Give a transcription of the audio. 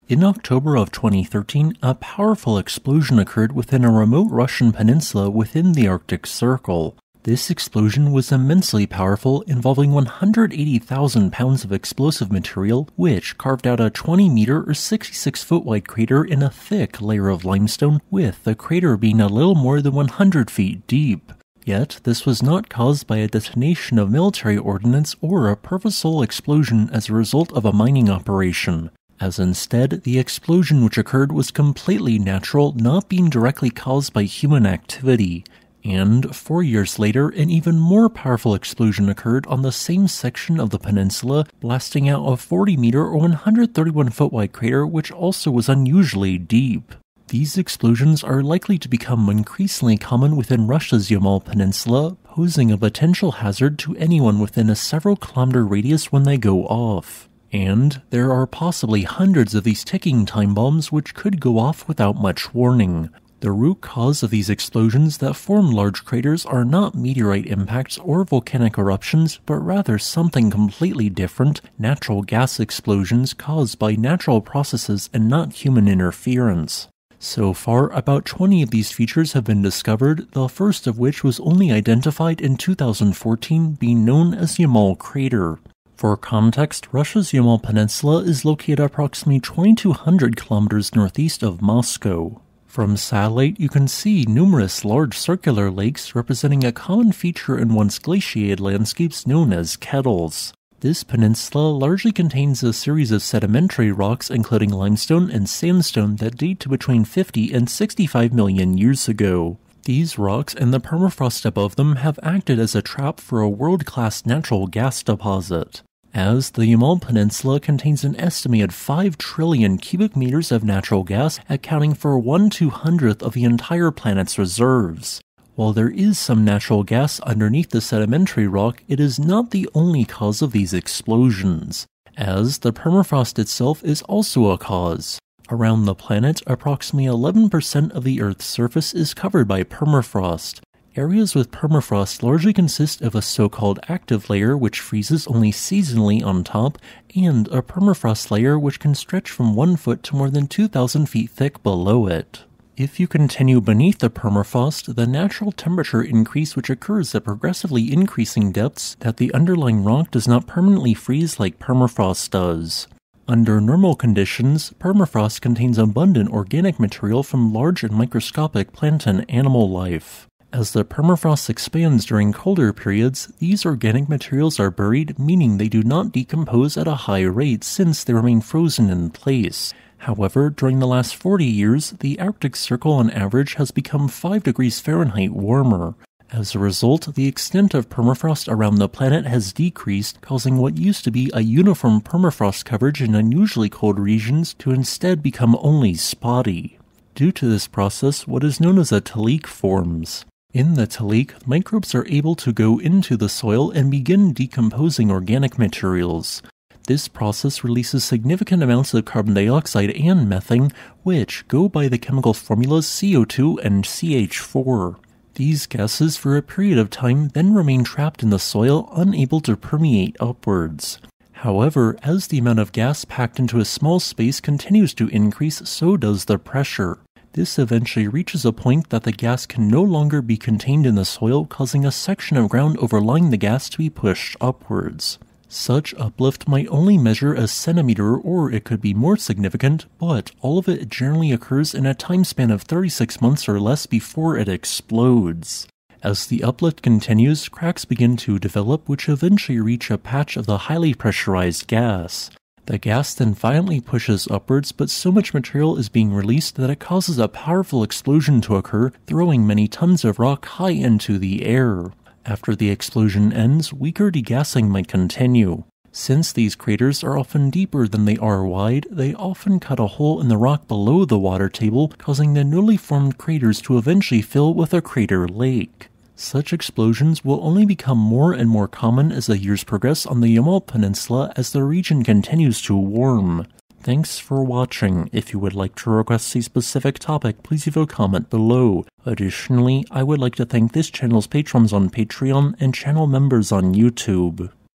In October of 2013, a powerful explosion occurred within a remote Russian peninsula within the Arctic Circle. This explosion was immensely powerful, involving 180,000 pounds of explosive material, which carved out a 20-meter or 66-foot wide crater in a thick layer of limestone, with the crater being a little more than 100 feet deep. Yet, this was not caused by a detonation of military ordnance or a purposeful explosion as a result of a mining operation, as instead, the explosion which occurred was completely natural, not being directly caused by human activity. And 4 years later, an even more powerful explosion occurred on the same section of the peninsula, blasting out a 40-meter or 131-foot wide crater which also was unusually deep. These explosions are likely to become increasingly common within Russia's Yamal Peninsula, posing a potential hazard to anyone within a several-kilometer radius when they go off. And there are possibly hundreds of these ticking time bombs which could go off without much warning. The root cause of these explosions that form large craters are not meteorite impacts or volcanic eruptions, but rather something completely different, natural gas explosions caused by natural processes and not human interference. So far, about 20 of these features have been discovered, the first of which was only identified in 2014, being known as Yamal Crater. For context, Russia's Yamal Peninsula is located approximately 2,200 kilometers northeast of Moscow. From satellite, you can see numerous large circular lakes representing a common feature in once glaciated landscapes known as kettles. This peninsula largely contains a series of sedimentary rocks including limestone and sandstone that date to between 50 and 65 million years ago. These rocks and the permafrost above them have acted as a trap for a world-class natural gas deposit, as the Yamal Peninsula contains an estimated 5 trillion cubic meters of natural gas, accounting for 1/200th of the entire planet's reserves. While there is some natural gas underneath the sedimentary rock, it is not the only cause of these explosions, as the permafrost itself is also a cause. Around the planet, approximately 11% of the Earth's surface is covered by permafrost. Areas with permafrost largely consist of a so-called active layer which freezes only seasonally on top, and a permafrost layer which can stretch from 1 foot to more than 2,000 feet thick below it. If you continue beneath the permafrost, the natural temperature increase which occurs at progressively increasing depths that the underlying rock does not permanently freeze like permafrost does. Under normal conditions, permafrost contains abundant organic material from large and microscopic plant and animal life. As the permafrost expands during colder periods, these organic materials are buried, meaning they do not decompose at a high rate since they remain frozen in place. However, during the last 40 years, the Arctic Circle on average has become 5 degrees Fahrenheit warmer. As a result, the extent of permafrost around the planet has decreased, causing what used to be a uniform permafrost coverage in unusually cold regions to instead become only spotty. Due to this process, what is known as a talik forms. In the talik, microbes are able to go into the soil and begin decomposing organic materials. This process releases significant amounts of carbon dioxide and methane, which go by the chemical formulas CO2 and CH4. These gases for a period of time then remain trapped in the soil, unable to permeate upwards. However, as the amount of gas packed into a small space continues to increase, so does the pressure. This eventually reaches a point that the gas can no longer be contained in the soil, causing a section of ground overlying the gas to be pushed upwards. Such uplift might only measure a centimeter, or it could be more significant, but all of it generally occurs in a time span of 36 months or less before it explodes. As the uplift continues, cracks begin to develop, which eventually reach a patch of the highly pressurized gas. The gas then violently pushes upwards, but so much material is being released that it causes a powerful explosion to occur, throwing many tons of rock high into the air. After the explosion ends, weaker degassing might continue. Since these craters are often deeper than they are wide, they often cut a hole in the rock below the water table, causing the newly formed craters to eventually fill with a crater lake. Such explosions will only become more and more common as the years progress on the Yamal Peninsula as the region continues to warm. Thanks for watching. If you would like to request a specific topic, please leave a comment below. Additionally, I would like to thank this channel's patrons on Patreon and channel members on YouTube.